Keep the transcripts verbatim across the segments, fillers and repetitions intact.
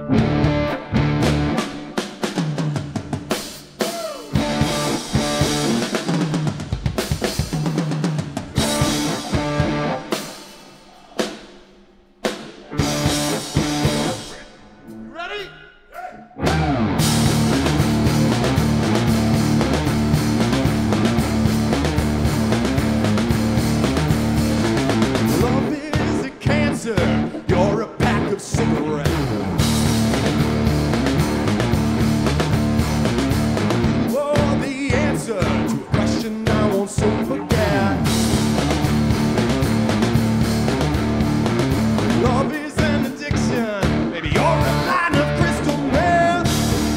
You're a pack of cigarettes. Oh, the answer to a question I won't soon forget. Love is an addiction. Maybe you're a line of crystal meth.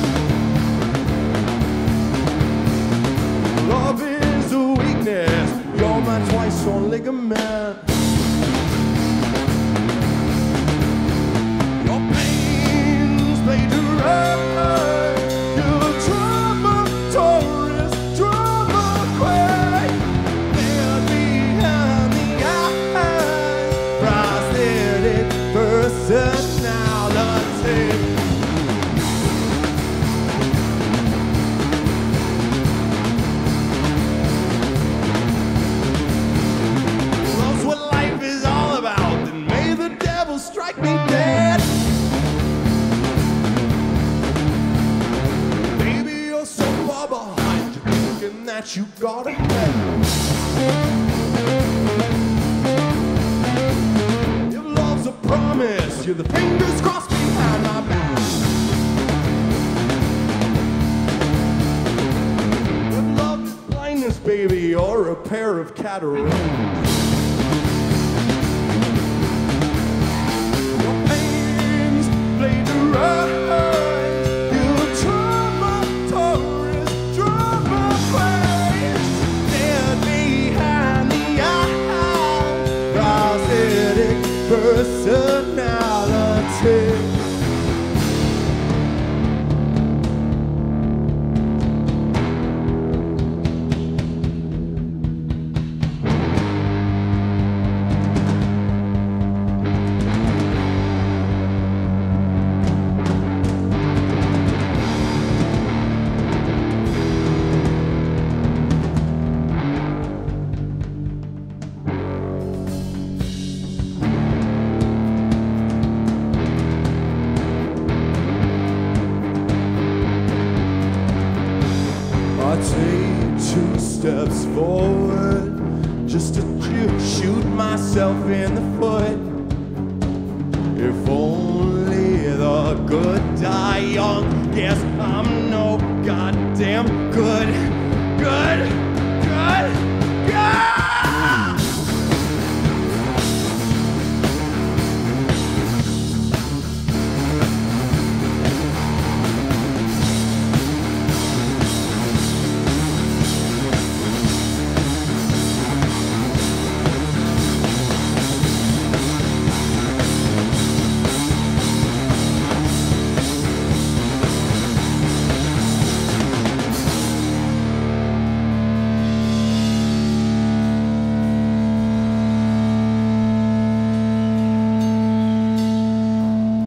Love is a weakness. You're my twice-torn ligament. Strike me dead. Baby, you're so far behind, you're thinking that you got ahead. If love's a promise, you're the fingers crossed behind my back. If love is blindness, baby, you're a pair of cataracts. Personality. I take two steps forward just to shoot myself in the foot. If only the good die young. Guess I'm no goddamn good, good, good, good.